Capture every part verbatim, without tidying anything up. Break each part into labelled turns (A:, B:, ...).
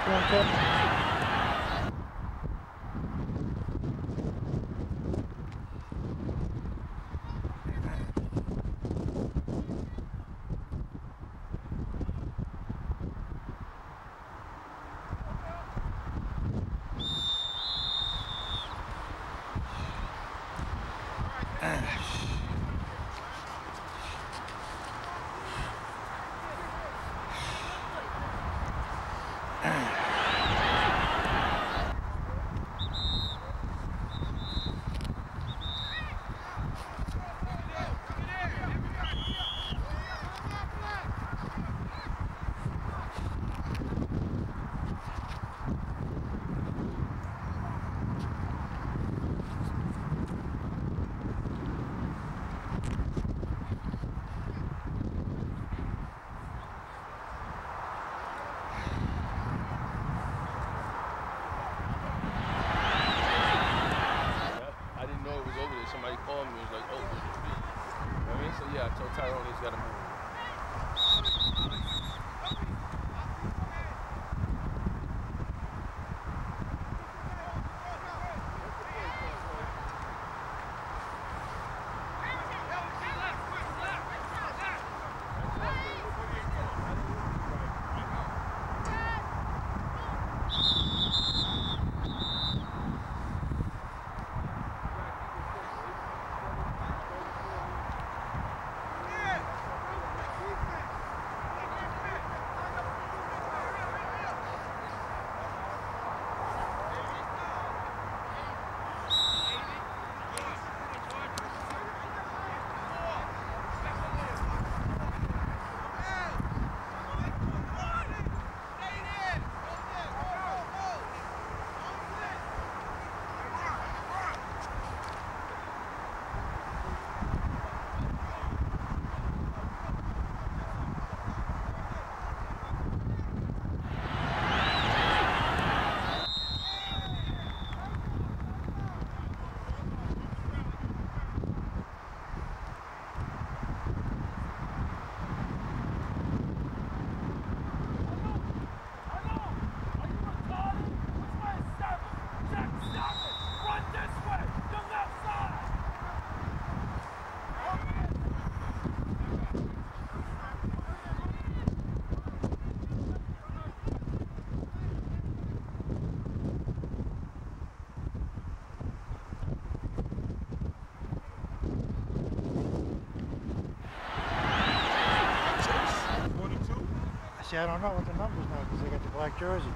A: See, I don't know what the numbers now because they got the black jerseys.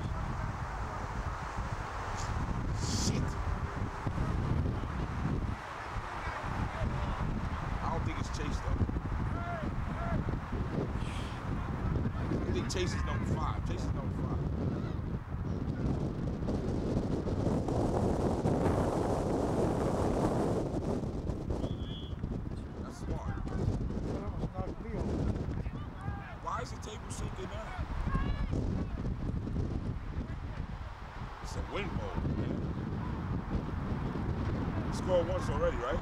B: Shit. I don't think it's Chase though. I think Chase is number five. Chase is number five. That's smart. Why is the table shaking now? It's a wind bowl, man. You scored once already, right?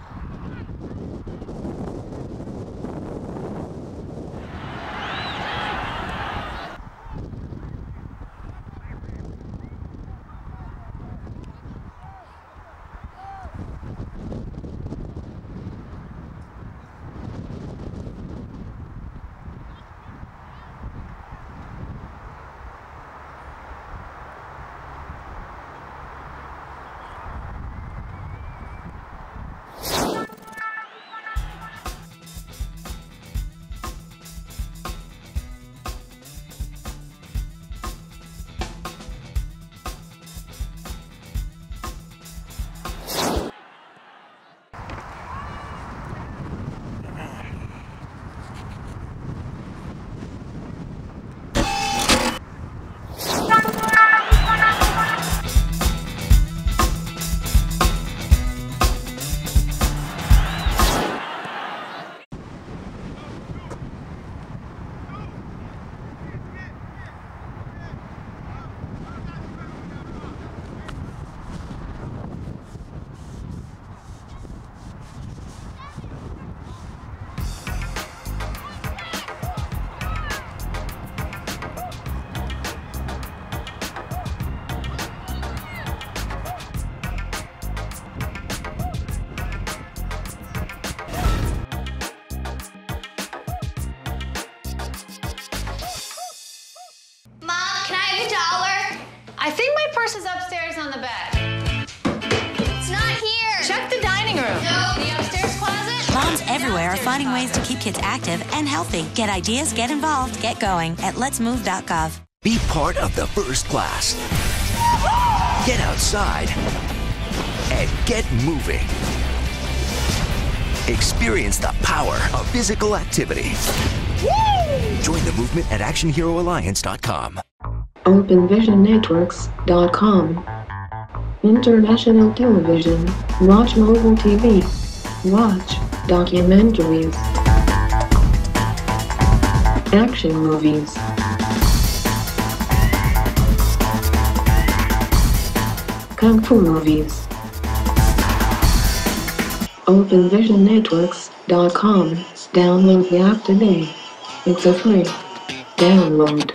C: I think my purse is upstairs on the bed. It's not here. Check the dining room. No. The upstairs closet.
D: Moms everywhere are finding ways to keep kids active and healthy. Get ideas, get involved, get going at lets move dot gov.
E: Be part of the first class. Get outside and get moving. Experience the power of physical activity. Join the movement at action hero alliance dot com.
F: open vision networks dot com. International television. Watch mobile T V. Watch documentaries. Action movies. Kung Fu movies. open vision networks dot com. Download the app today. It's a free download.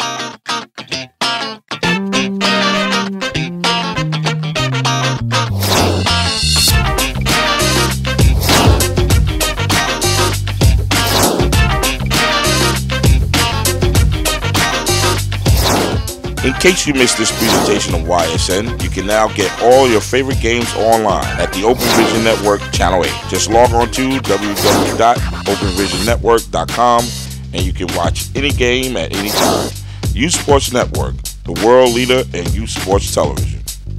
B: In case you missed this presentation of Y S N, you can now get all your favorite games online at the Open Vision Network Channel eight. Just log on to w w w dot open vision network dot com and you can watch any game at any time. Youth Sports Network, the world leader in youth sports television.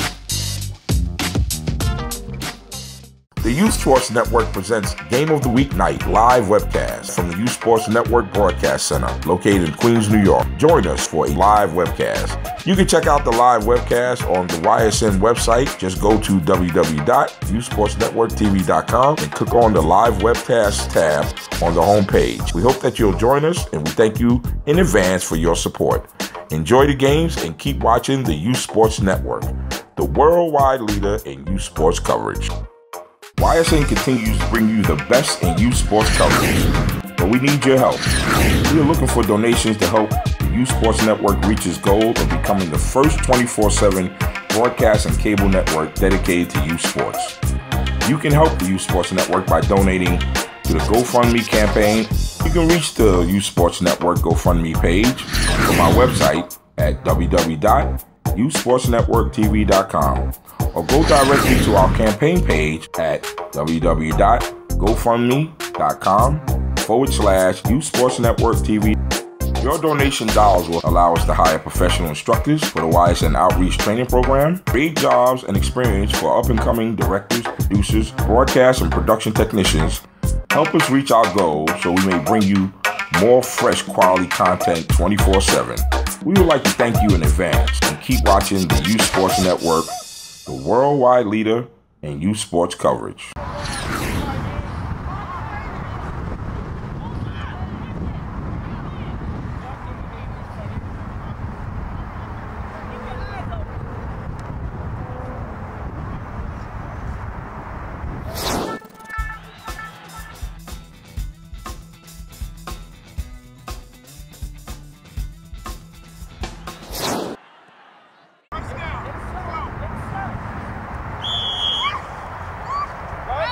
B: The Youth Sports Network presents Game of the Week Night live webcast from the Youth Sports Network Broadcast Center located in Queens, New York. Join us for a live webcast. You can check out the live webcast on the Y S N website. Just go to w w w dot youth sports network t v dot com and click on the live webcast tab on the home page. We hope that you'll join us, and we thank you in advance for your support. Enjoy the games and keep watching the Youth Sports Network, the worldwide leader in youth sports coverage. Y S N continues to bring you the best in youth sports coverage, but we need your help. We are looking for donations to help the Youth Sports Network reach its goal of becoming the first twenty-four seven broadcast and cable network dedicated to youth sports. You can help the Youth Sports Network by donating to the GoFundMe campaign. You can reach the Youth Sports Network GoFundMe page from our website at w w w dot youth sports network t v dot com, or go directly to our campaign page at w w w dot gofundme dot com forward slash Youth Sports Network T V. Your donation dollars will allow us to hire professional instructors for the Y S N Outreach Training Program, create jobs and experience for up-and-coming directors, producers, broadcast and production technicians. Help us reach our goal so we may bring you more fresh quality content twenty-four seven. We would like to thank you in advance and keep watching the Youth Sports Network, the worldwide leader in youth sports coverage.
G: Go!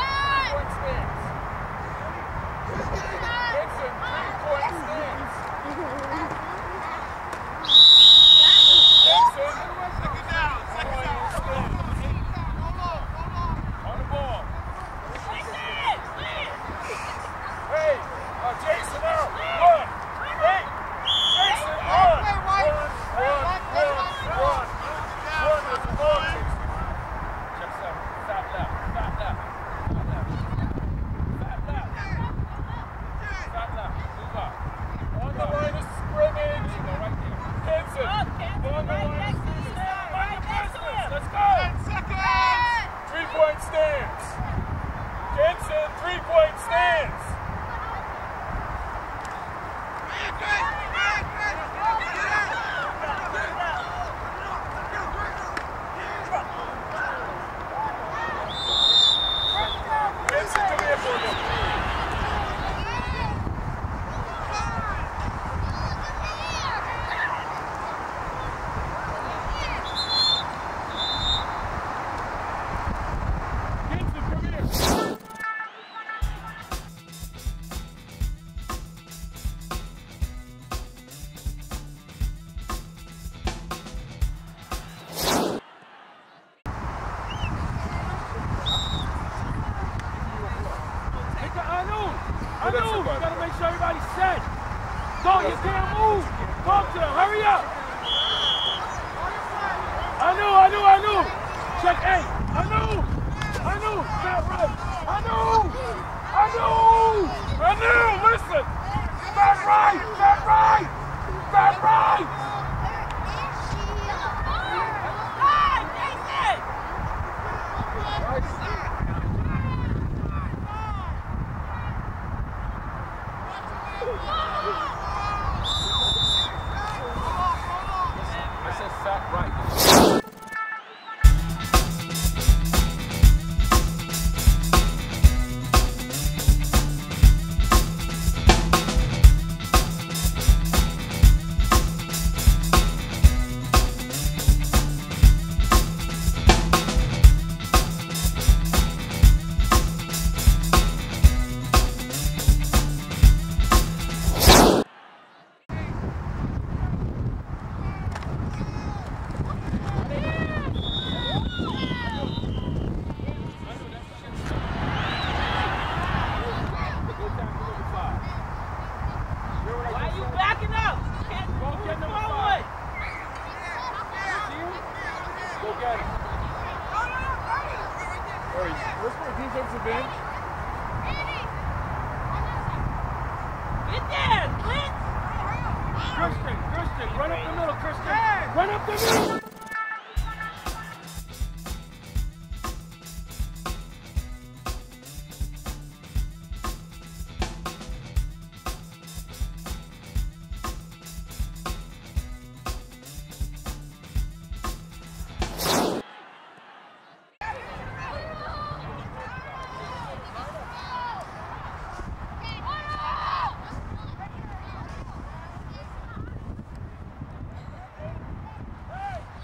G: Everybody set. Go, you can't move. Talk to them. Hurry up. I knew, I knew, I knew. Check eight. I knew. I knew. Fat right. I knew. I knew. I knew. Listen. Fat right. Fat right. Fat right. I said fat right. Christian, Christian, run up the middle, Christian. Run up the middle. Hey!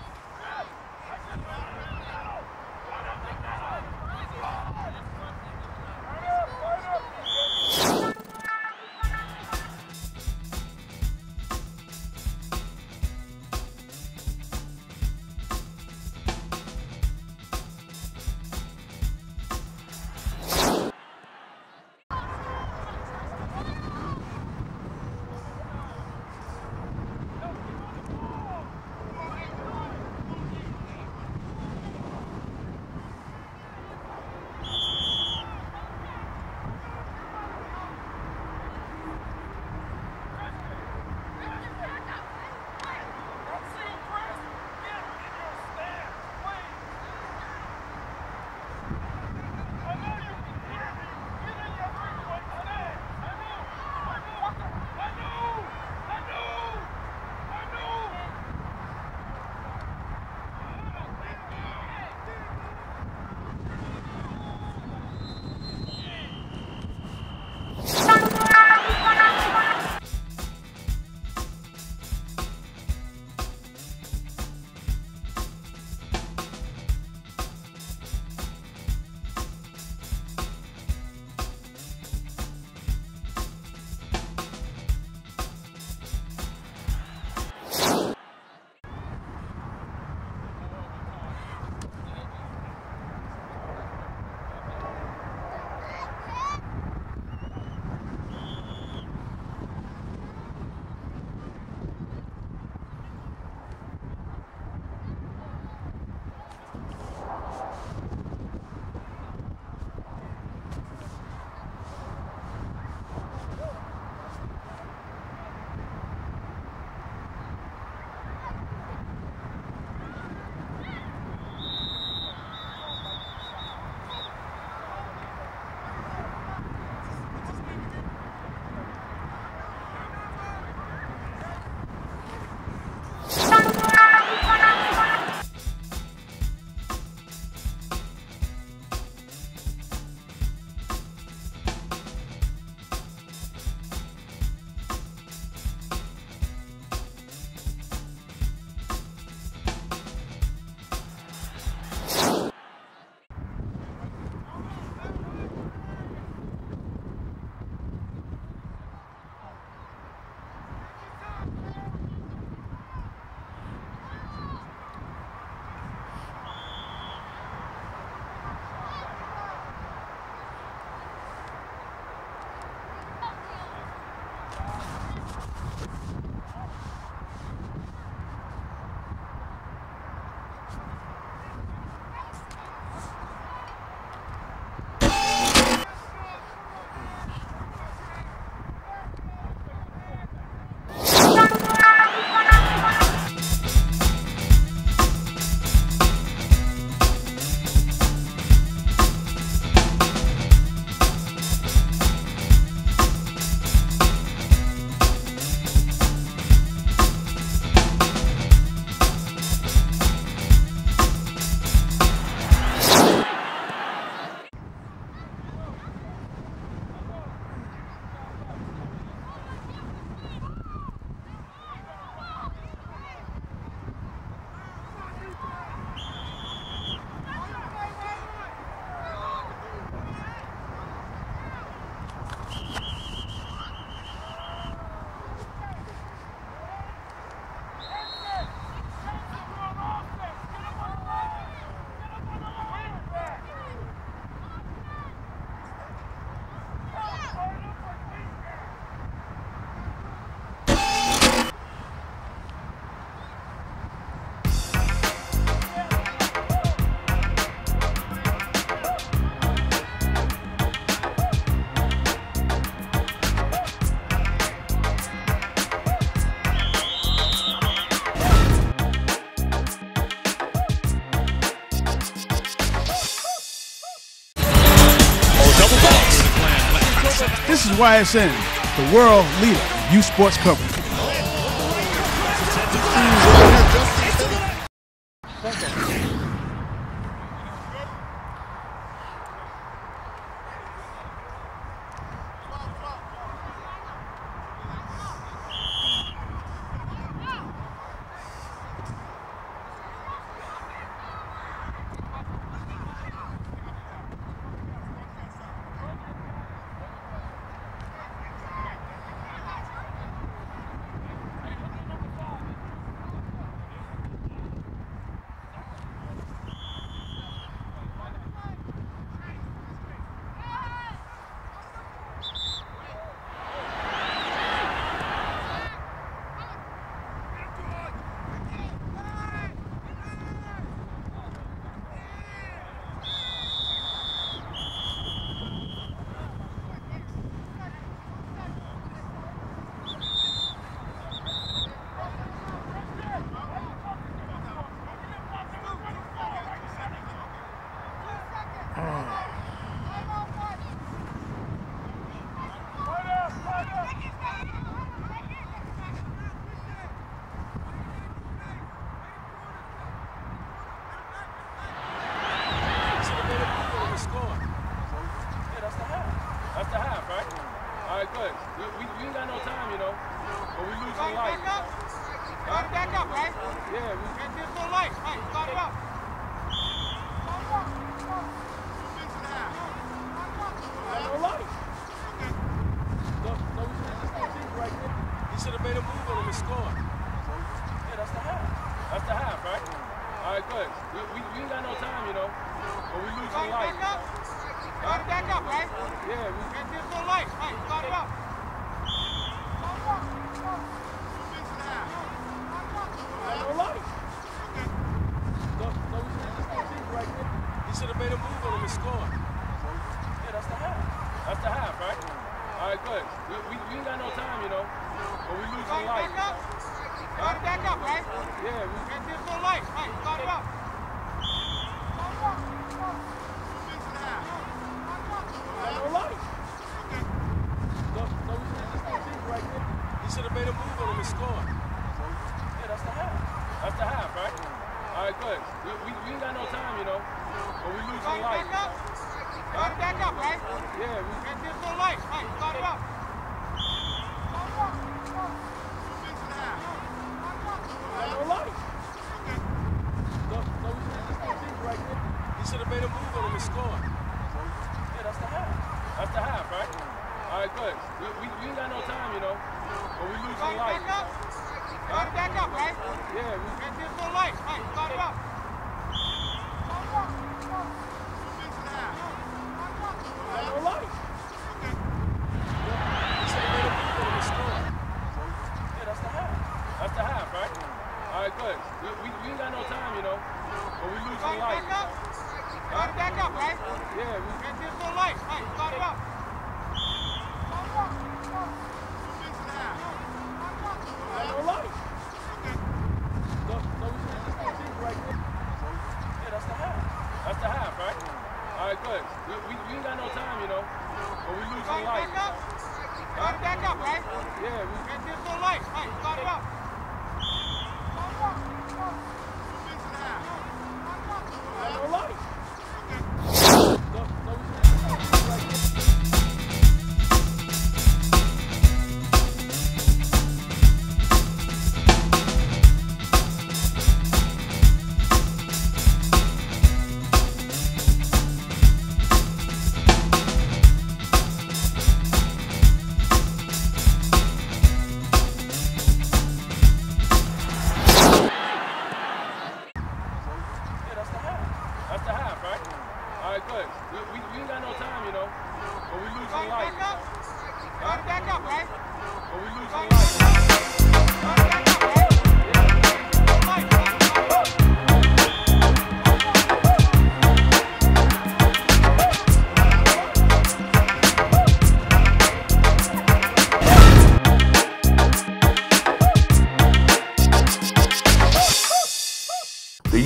H: Double box.
I: This is Y S N, the world leader in youth sports coverage.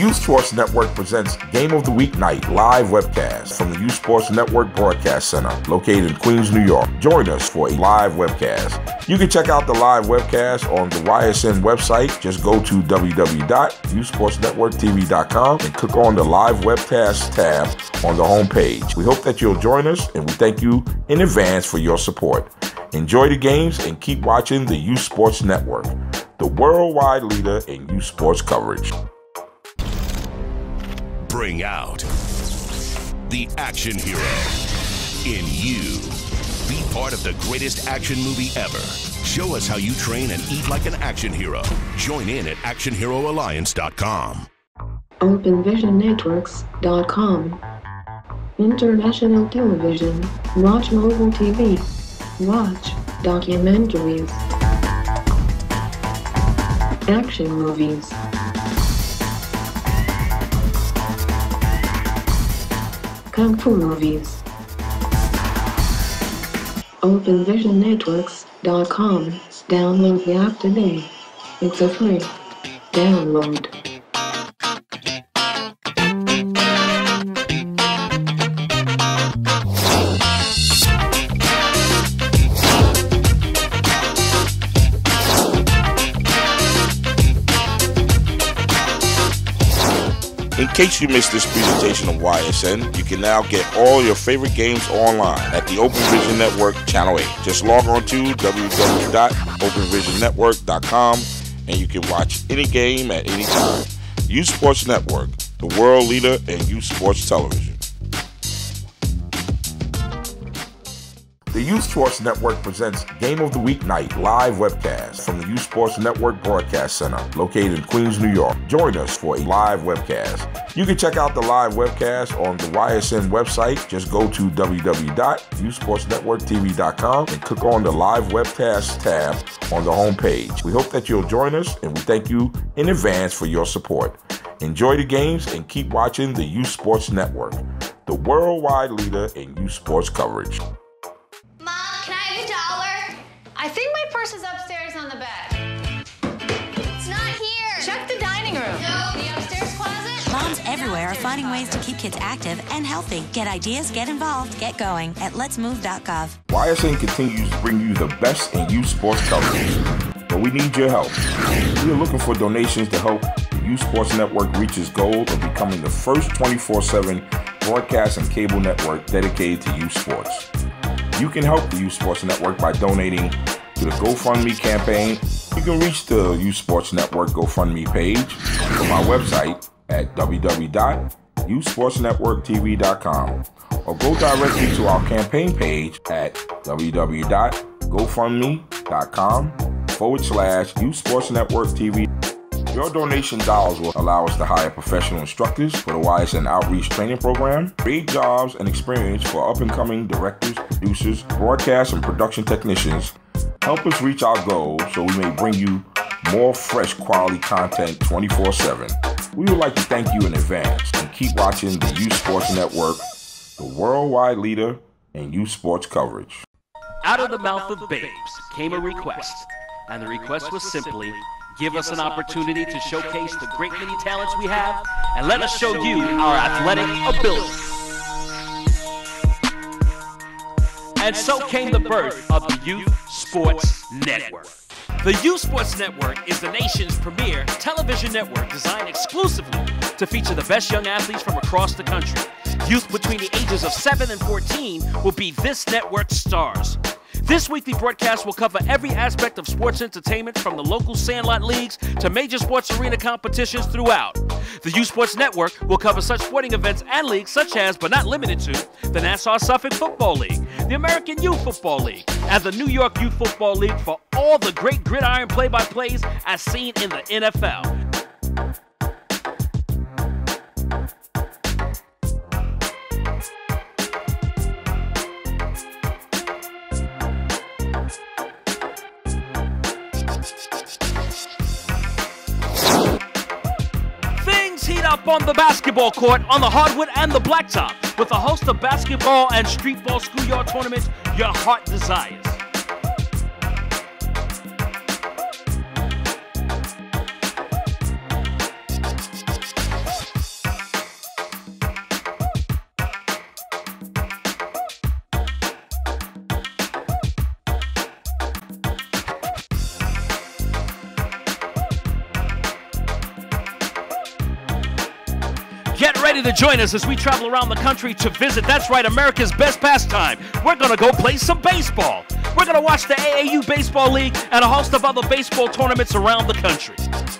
B: Youth Sports Network presents Game of the Week Night live webcast from the Youth Sports Network Broadcast Center located in Queens, New York. Join us for a live webcast. You can check out the live webcast on the Y S N website. Just go to w w w dot youth sports network t v dot com and click on the live webcast tab on the home page. We hope that you'll join us, and we thank you in advance for your support. Enjoy the games and keep watching the Youth Sports Network, the worldwide leader in youth sports coverage.
J: Bring out the action hero in you. Be part of the greatest action movie ever. Show us how you train and eat like an action hero. Join in at action hero alliance dot com.
F: open vision networks dot com. International television. Watch mobile T V. Watch documentaries. Action movies. Kung Fu movies. open vision networks dot com. Download the app today. It's a free download.
B: In case you missed this presentation of Y S N, you can now get all your favorite games online at the Open Vision Network Channel eight. Just log on to w w w dot open vision network dot com and you can watch any game at any time. Youth Sports Network, the world leader in youth sports television. The Youth Sports Network presents Game of the Week Night live webcast from the Youth Sports Network Broadcast Center located in Queens, New York. Join us for a live webcast. You can check out the live webcast on the Y S N website. Just go to w w w dot youth sports network t v dot com and click on the live webcast tab on the home page. We hope that you'll join us, and we thank you in advance for your support. Enjoy the games and keep watching the Youth Sports Network, the worldwide leader in youth sports coverage.
C: I think my purse is upstairs on the bed. It's not here. Check the dining room. No. The upstairs closet.
D: Moms everywhere are finding ways to keep kids active and healthy. Get ideas, get involved, get going at lets move dot gov.
B: Y S N continues to bring you the best in youth sports coverage, but we need your help. We are looking for donations to help the Youth Sports Network reach its goal of becoming the first twenty-four seven broadcast and cable network dedicated to youth sports. You can help the Youth Sports Network by donating to the GoFundMe campaign. You can reach the Youth Sports Network GoFundMe page from our website at w w w dot youth sports network t v dot com or go directly to our campaign page at w w w dot gofundme dot com forward slash Youth Sports Network T V. Your donation dollars will allow us to hire professional instructors for the Y S N Outreach Training Program, create jobs and experience for up-and-coming directors, producers, broadcast and production technicians. Help us reach our goals so we may bring you more fresh quality content twenty-four seven. We would like to thank you in advance and keep watching the Youth Sports Network, the worldwide leader in youth sports coverage.
K: Out of the mouth of babes came a request, and the request was simply, give us an opportunity to showcase the great many talents we have, and let us show you our athletic ability. And so came the birth of the Youth Sports Network. The Youth Sports Network is the nation's premier television network designed exclusively to feature the best young athletes from across the country. Youth between the ages of seven and fourteen will be this network's stars. This weekly broadcast will cover every aspect of sports entertainment, from the local sandlot leagues to major sports arena competitions throughout. The Youth Sports Network will cover such sporting events and leagues such as, but not limited to, the Nassau Suffolk Football League, the American Youth Football League, and the New York Youth Football League for all the great gridiron play-by-plays as seen in the N F L. Heat up on the basketball court, on the hardwood and the blacktop, with a host of basketball and streetball schoolyard tournaments your heart desires. ready to join us as we travel around the country to visit, that's right, America's best pastime. We're going to go play some baseball. We're going to watch the A A U Baseball League and a host of other baseball tournaments around the country.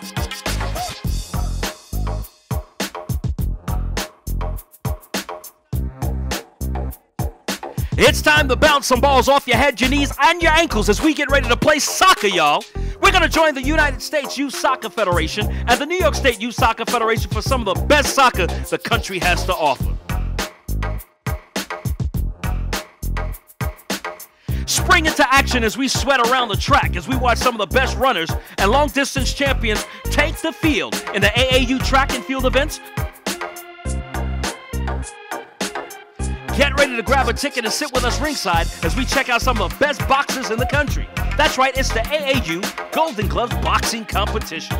K: It's time to bounce some balls off your head, your knees, and your ankles as we get ready to play soccer, y'all. We're going to join the United States Youth Soccer Federation and the New York State Youth Soccer Federation for some of the best soccer the country has to offer. Spring into action as we sweat around the track as we watch some of the best runners and long-distance champions take the field in the A A U track and field events. Get ready to grab a ticket and sit with us ringside as we check out some of the best boxers in the country. That's right, it's the A A U Golden Gloves Boxing Competition.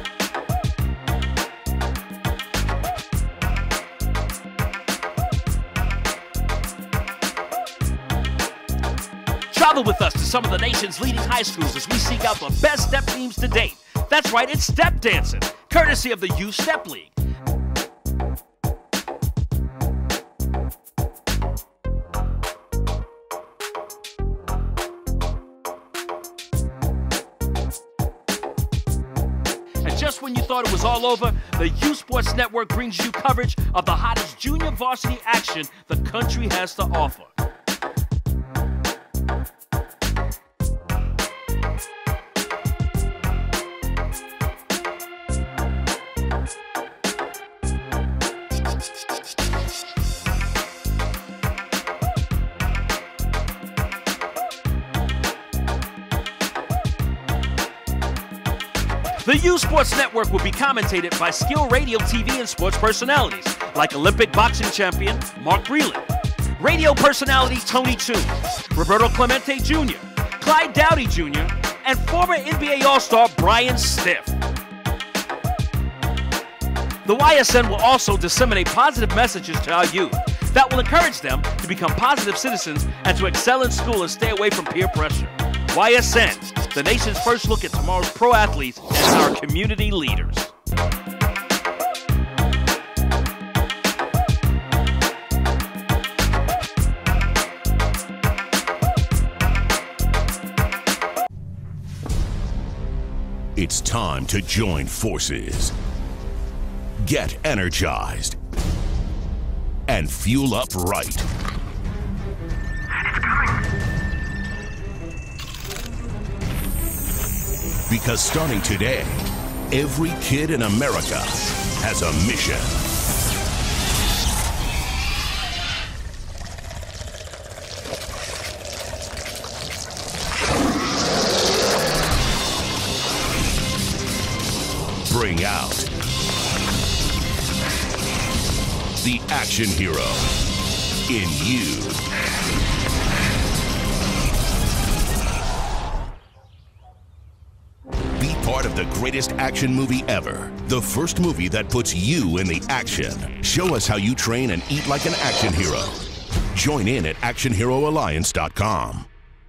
K: Travel with us to some of the nation's leading high schools as we seek out the best step teams to date. That's right, it's step dancing, courtesy of the Youth Step League. Just when you thought it was all over, the Youth Sports Network brings you coverage of the hottest junior varsity action the country has to offer. The Youth Sports Network will be commentated by skilled radio, T V, and sports personalities like Olympic boxing champion Mark Breland, radio personality Tony Toon, Roberto Clemente Junior, Clyde Dowdy Junior, and former N B A All-Star Brian Stiff. The Y S N will also disseminate positive messages to our youth that will encourage them to become positive citizens and to excel in school and stay away from peer pressure. Y S N, the nation's first look at tomorrow's pro athletes and our community leaders.
J: It's time to join forces. Get energized and fuel up right. Because starting today, every kid in America has a mission. Bring out the action hero in you. Part of the greatest action movie ever. The first movie that puts you in the action. Show us how you train and eat like an action hero. Join in at action hero alliance dot com.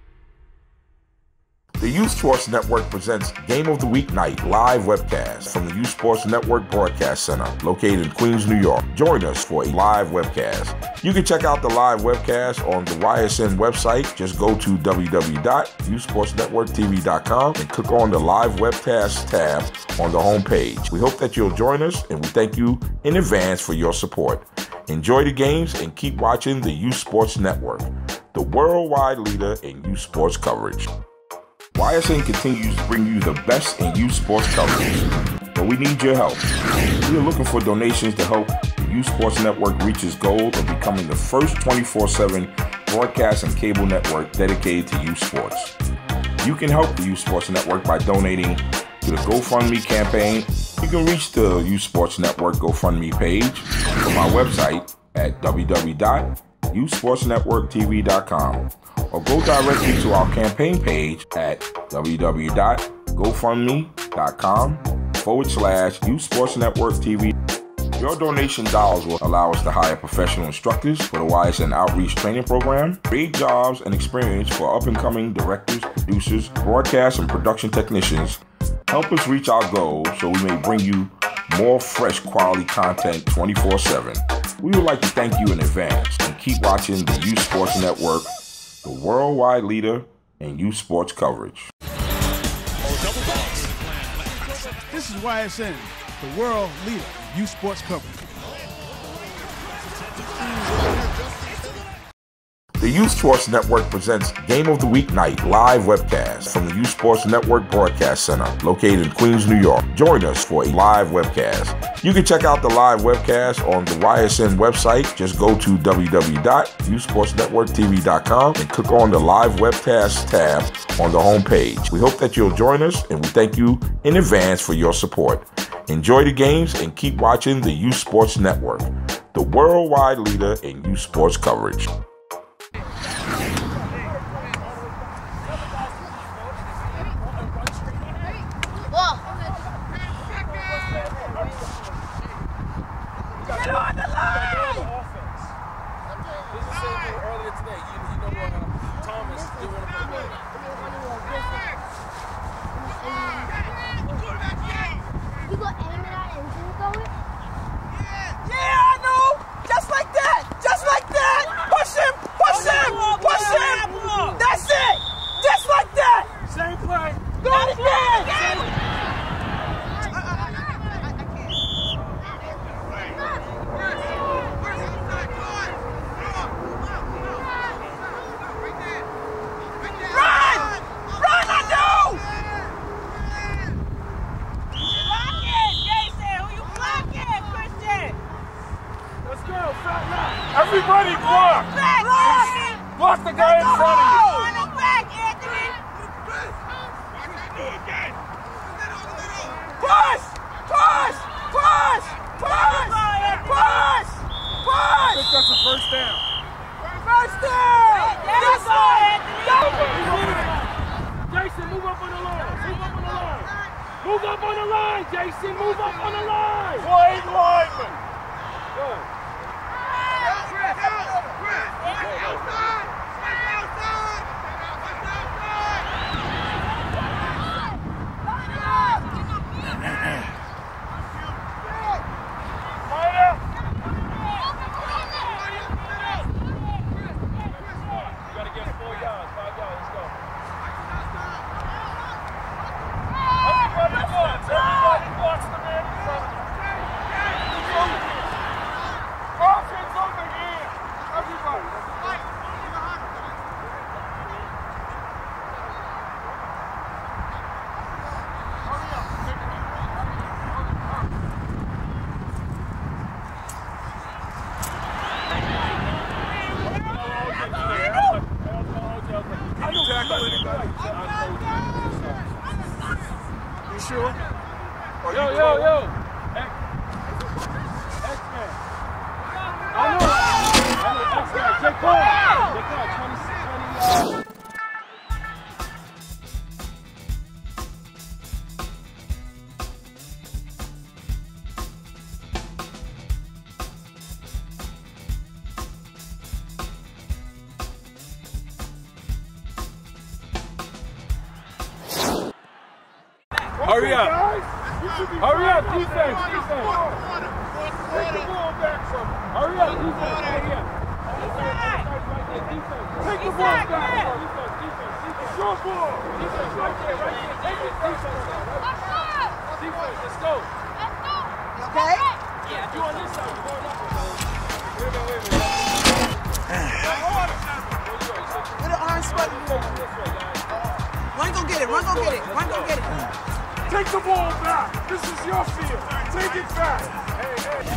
B: The Youth Sports Network presents Game of the Week Night live webcast from the Youth Sports Network Broadcast Center located in Queens, New York. Join us for a live webcast. You can check out the live webcast on the Y S N website. Just go to w w w dot youth sports network t v dot com and click on the live webcast tab on the homepage. We hope that you'll join us, and we thank you in advance for your support. Enjoy the games and keep watching the Youth Sports Network, the worldwide leader in youth sports coverage. Y S N continues to bring you the best in youth sports coverage, but we need your help. We are looking for donations to help the Youth Sports Network reach its goal of becoming the first twenty-four seven broadcast and cable network dedicated to youth sports. You can help the Youth Sports Network by donating to the GoFundMe campaign. You can reach the Youth Sports Network GoFundMe page from our website at w w w dot youth sports network t v dot com. Or go directly to our campaign page at w w w dot gofundme dot com forward slash Youth Sports Network T V. Your donation dollars will allow us to hire professional instructors for the Y S N Outreach Training Program, create jobs and experience for up-and-coming directors, producers, broadcast and production technicians, help us reach our goals so we may bring you more fresh quality content twenty-four seven. We would like to thank you in advance and keep watching the Youth Sports Network, the worldwide leader in youth sports coverage.
I: This is Y S N, the world leader in youth sports coverage.
B: The Youth Sports Network presents Game of the Week Night live webcast from the Youth Sports Network Broadcast Center located in Queens, New York. Join us for a live webcast. You can check out the live webcast on the Y S N website. Just go to w w w dot youth sports network t v dot com and click on the live webcast tab on the homepage. We hope that you'll join us, and we thank you in advance for your support. Enjoy the games and keep watching the Youth Sports Network, the worldwide leader in youth sports coverage.
G: Everybody block! Block the guy in front of you! Push! Push! Push! Push! Push! Push! I think that's a first down. First down! Yes, Jason, move up on the line. Move up on the line. Move up on the line, Jason. Move up on the line. Play lineman. Good. You sure? Or yo, you yo, yo! X, X-Man. I know! I know X-Man. J. Cole! J. Cole, twenty-six, twenty, hurry up! Hurry up, defense! Defense! Take the ball back from him. Hurry up, defense! Hurry up! Take the ball back from him. Defense, defense, defense. Your ball! Defense right there, right there. Take it, defense. Defense, let's go. Let's go. Okay? Yeah, you on this side, you're going up. Wait a minute, wait a minute.
L: With the arm spot. Run, go get it, run, go get it, run, go get it.
G: Take the ball back. This is your field. Take it back. Hey,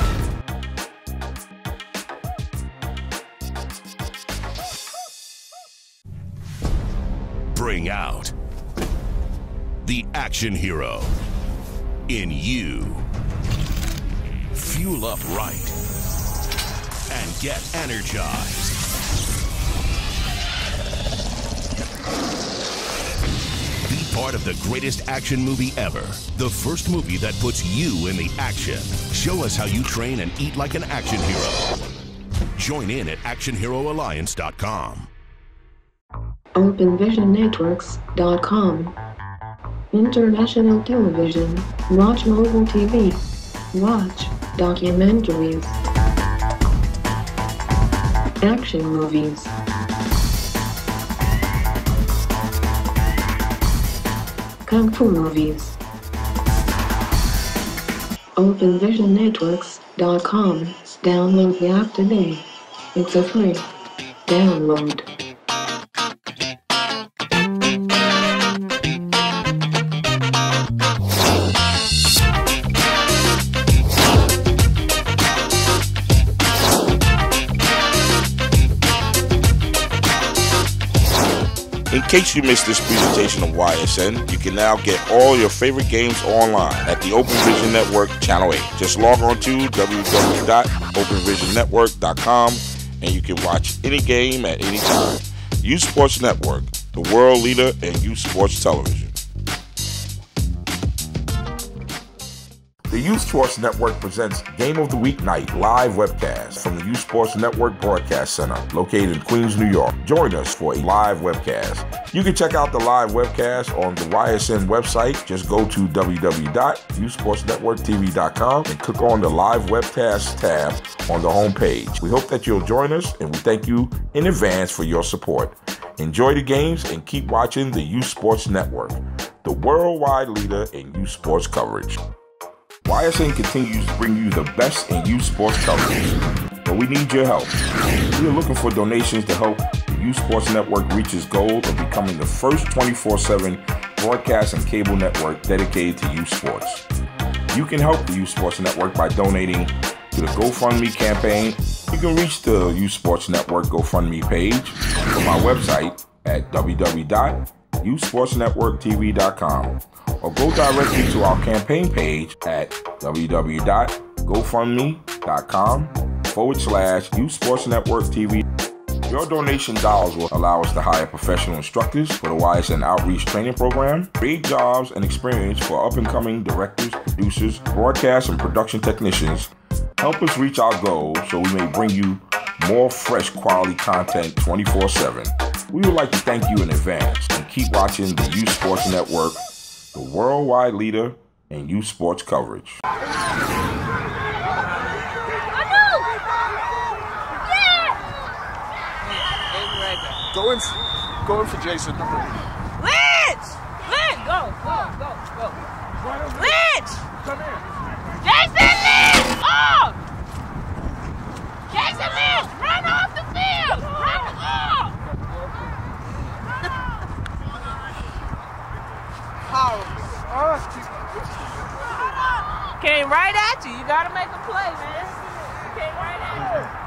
G: hey.
J: Bring out the action hero in you. Fuel up right and get energized. Part of the greatest action movie ever. The first movie that puts you in the action. Show us how you train and eat like an action hero. Join in at action hero alliance dot com.
F: open vision networks dot com. International Television. Watch mobile T V. Watch documentaries, action movies, kung fu movies. Open Vision Networks dot com. Download the app today. It's a free download.
B: In case you missed this presentation of Y S N, you can now get all your favorite games online at the Open Vision Network Channel eight. Just log on to w w w dot open vision network dot com and you can watch any game at any time. U Sports Network, the world leader in youth sports television. The U Sports Network presents Game of the Week Night live webcast from the U Sports Network Broadcast Center located in Queens, New York. Join us for a live webcast. You can check out the live webcast on the Y S N website. Just go to w w w dot u sports network t v dot com and click on the live webcast tab on the home page. We hope that you'll join us, and we thank you in advance for your support. Enjoy the games and keep watching the U Sports Network, the worldwide leader in youth sports coverage. Y S N continues to bring you the best in youth sports coverage, but we need your help. We are looking for donations to help the U Sports Network reach its goal of becoming the first twenty-four seven broadcast and cable network dedicated to youth sports. You can help the U Sports Network by donating to the GoFundMe campaign. You can reach the U Sports Network GoFundMe page from our website at w w w dot u sports network t v dot com. Or go directly to our campaign page at w w w dot gofundme dot com forward slash U Sports Network T V. Your donation dollars will allow us to hire professional instructors for the Y S N Outreach Training Program, create jobs and experience for up-and-coming directors, producers, broadcast and production technicians. Help us reach our goals so we may bring you more fresh quality content twenty-four seven. We would like to thank you in advance and keep watching the U Sports Network, the worldwide leader in youth sports coverage.
G: Go in, go in for Jason.
L: Lynch! Lynch! Go, go, go, go. Lynch!
G: Come here.
L: Jason Lynch! Off! Jason Lynch! Run off the field! Run off! Came right at you. You gotta make a play, man. Came right at you.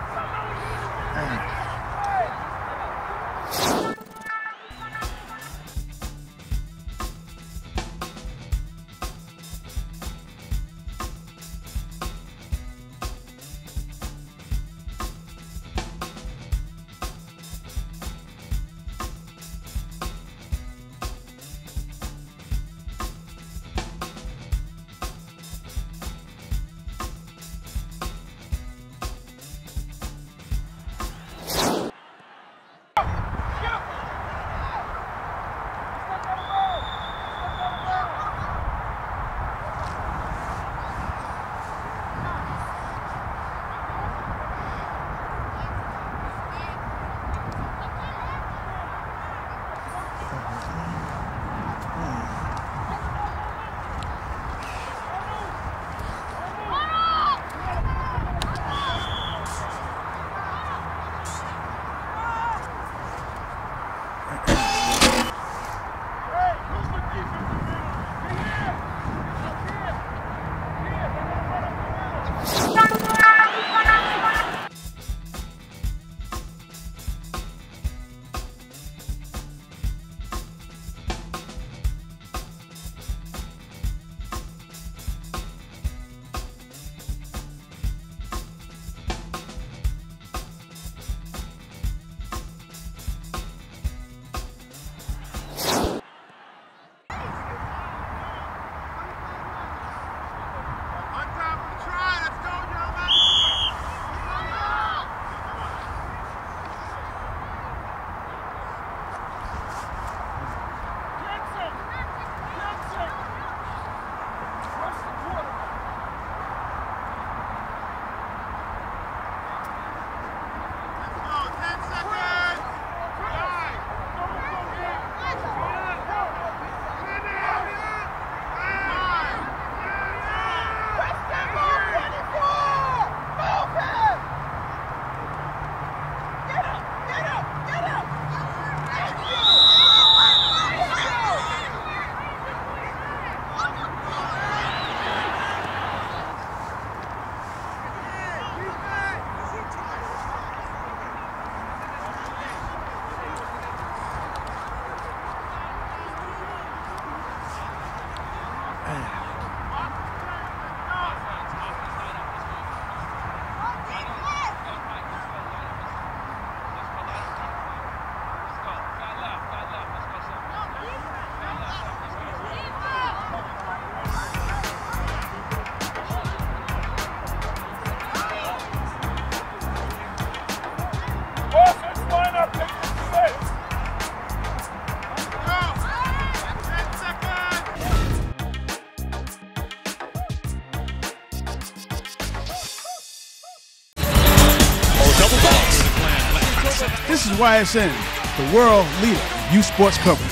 I: is Y S N, the world leader in youth sports coverage.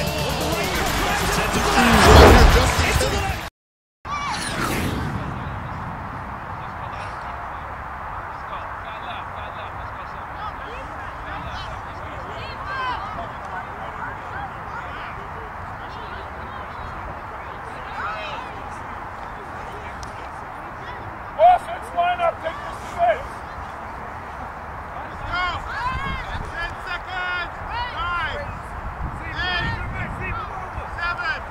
G: Offense, line up, take this space. Let's go. Ten seconds. Nine. Eight. Seven.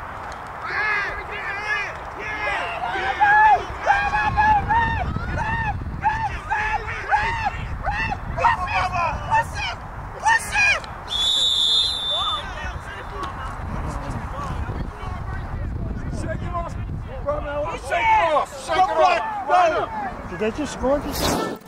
G: Shake it off. Shake it off. Shake it off.
A: Did they just score? Just...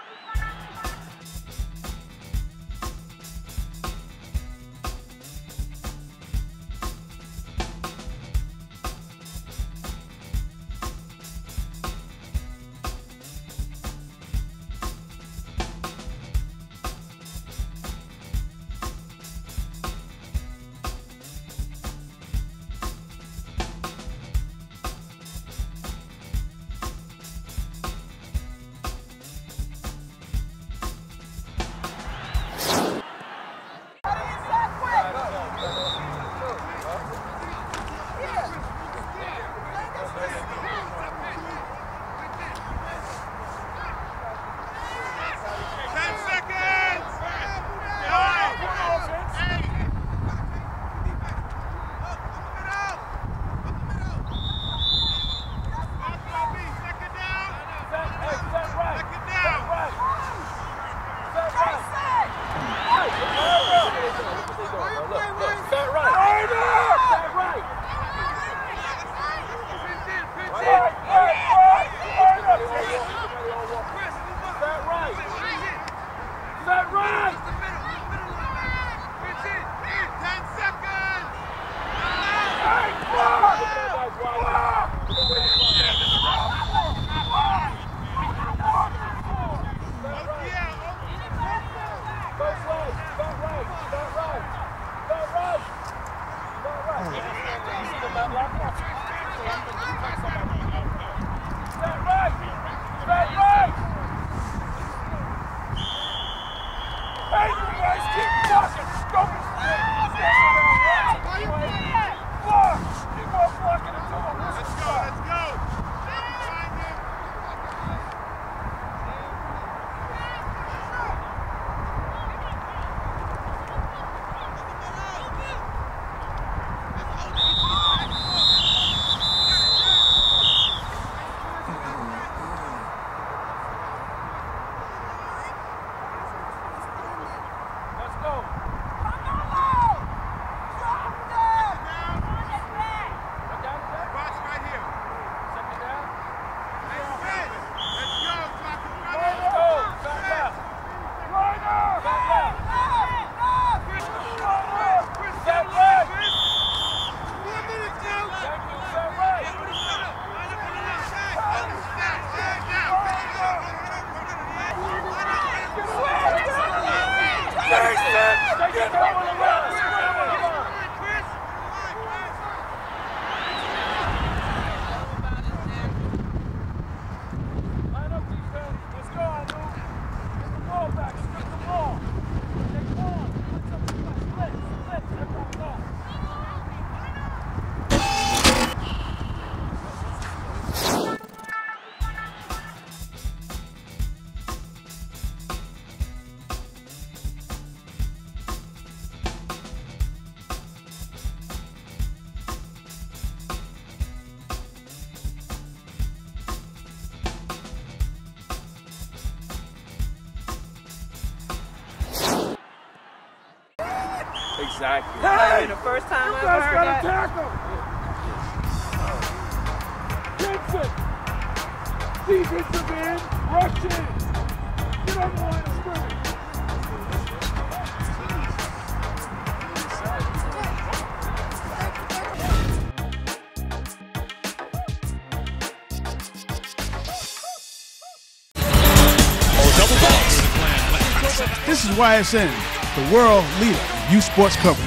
M: Exactly.
G: Hey!
M: The first time
G: you
M: I
G: guys
M: heard
G: gotta
M: that.
G: tackle! Gibson! Defensive end, rush in! Get on the line of scrimmage!
I: This is Y S N, the world leader in youth sports coverage.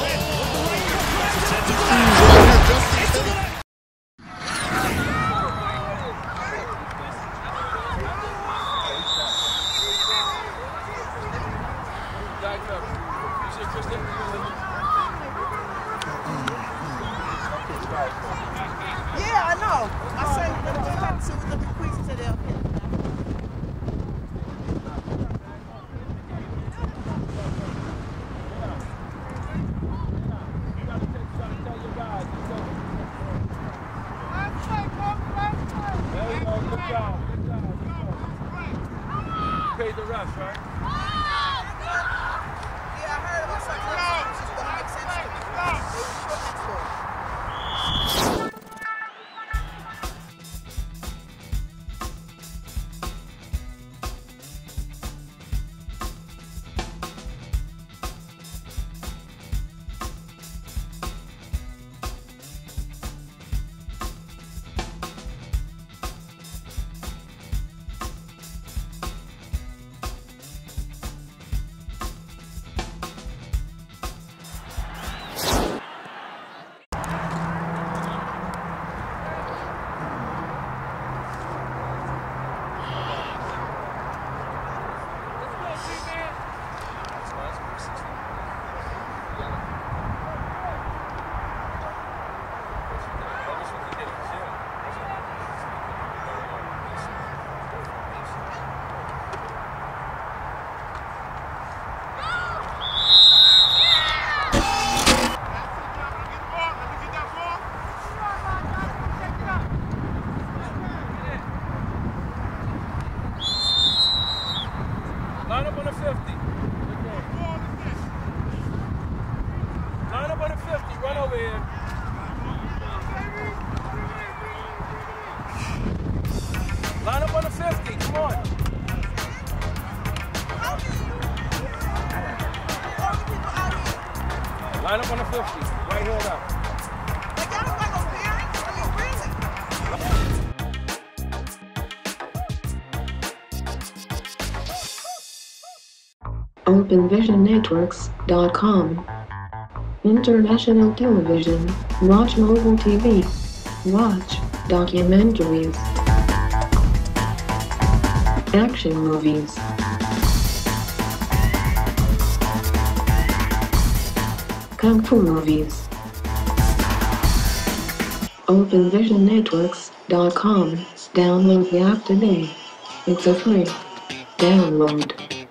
L: Yeah, I know. I said, let me just talk to see what the Queens said they'll hit.
G: Paid the rest, right?
L: Yeah, I heard about something else. It's just gonna make sense to me. They were short next door.
G: Line up on the fifty. Line up on the fifty. Run over here. Line up on the fifty. Come on. Line up on the fifty. Right hand up.
L: Like, y'all don't got no parents? I mean, really?
F: open vision networks dot com. International television. Watch mobile T V. Watch documentaries. Action movies. Kung Fu movies. open vision networks dot com. Download the app today. It's a free download.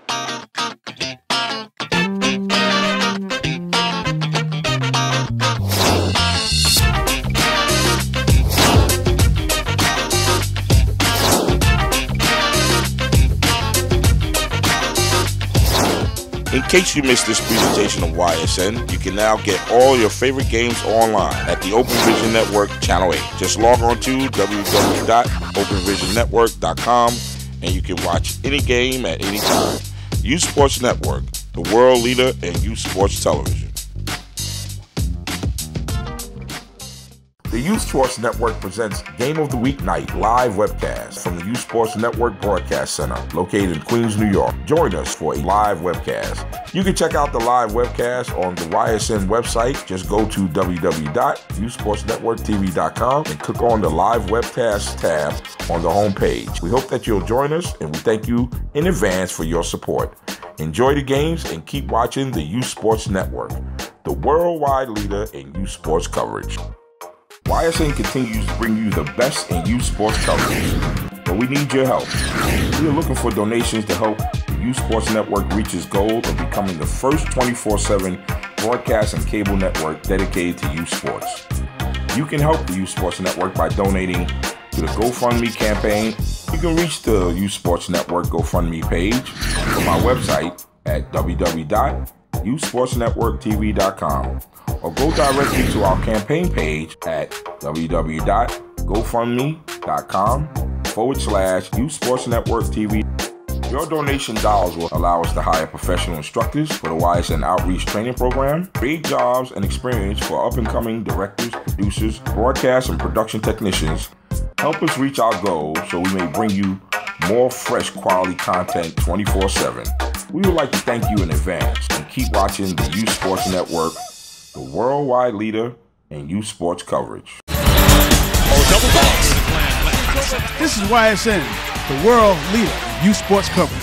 B: In case you missed this presentation of Y S N, you can now get all your favorite games online at the Open Vision Network Channel eight. Just log on to w w w dot open vision network dot com and you can watch any game at any time. Youth Sports Network, the world leader in youth sports television. The Youth Sports Network presents Game of the Week Night live webcast from the Youth Sports Network Broadcast Center located in Queens, New York. Join us for a live webcast. You can check out the live webcast on the Y S N website. Just go to w w w dot youth sports network t v dot com and click on the live webcast tab on the home page. We hope that you'll join us and we thank you in advance for your support. Enjoy the games and keep watching the Youth Sports Network, the worldwide leader in youth sports coverage. Y S N continues to bring you the best in youth sports coverage, but we need your help. We are looking for donations to help the Youth Sports Network reach its goal of becoming the first twenty-four seven broadcast and cable network dedicated to youth sports. You can help the Youth Sports Network by donating to the GoFundMe campaign. You can reach the Youth Sports Network GoFundMe page from our website at w w w dot youth sports network t v dot com. Or go directly to our campaign page at w w w dot gofundme dot com forward slash Youth Sports Network T V. Your donation dollars will allow us to hire professional instructors for the Y S N Outreach Training Program, create jobs and experience for up-and-coming directors, producers, broadcast and production technicians. Help us reach our goal so we may bring you more fresh quality content twenty-four seven. We would like to thank you in advance and keep watching the Youth Sports Network, the worldwide leader in youth sports coverage.
I: This is Y S N, the world leader in youth sports coverage.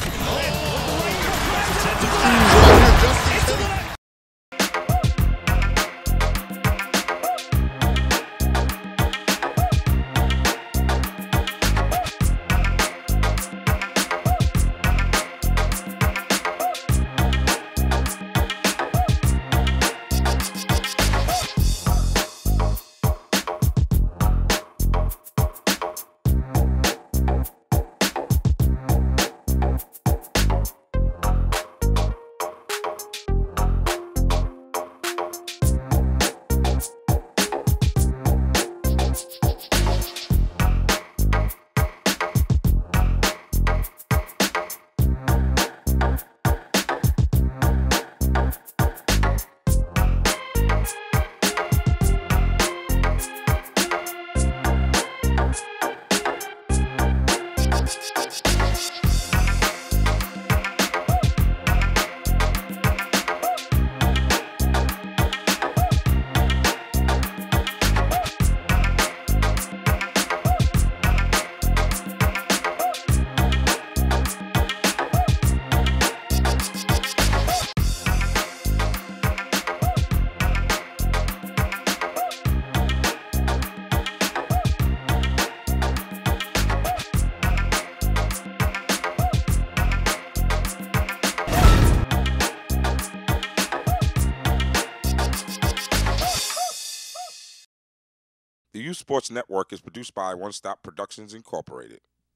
B: The Youth Sports Network is produced by One Stop Productions Incorporated.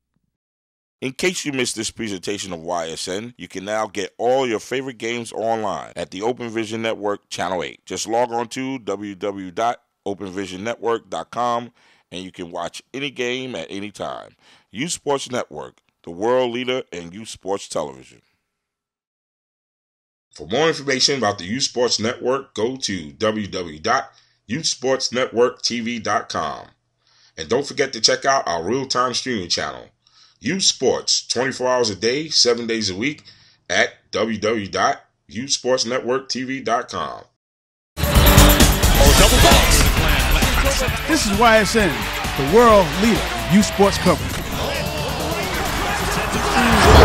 B: In case you missed this presentation of Y S N, you can now get all your favorite games online at the Open Vision Network Channel eight. Just log on to w w w dot open vision network dot com and you can watch any game at any time. Youth Sports Network, the world leader in youth sports television. For more information about the Youth Sports Network, go to w w w dot youth sports network t v dot com. And don't forget to check out our real-time streaming channel, Youth Sports, twenty-four hours a day, seven days a week, at w w w dot youth sports network t v dot com.
I: This is Y S N, the world leader in youth sports coverage.